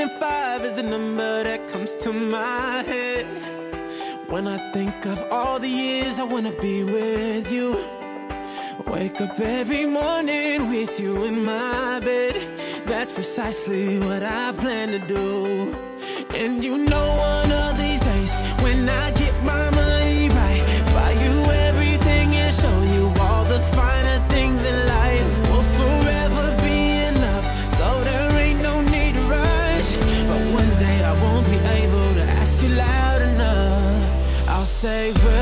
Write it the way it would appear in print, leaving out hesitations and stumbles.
5 is the number that comes to my head when I think of all the years I wanna be with you. Wake up every morning with you in my bed. That's precisely what I plan to do. And you know one of these days, when I get my money right, buy you everything and show you all the finer things in life. We'll forever be in love, so there ain't no need to rush. But one day I won't be able to ask you loud enough. I'll say, well,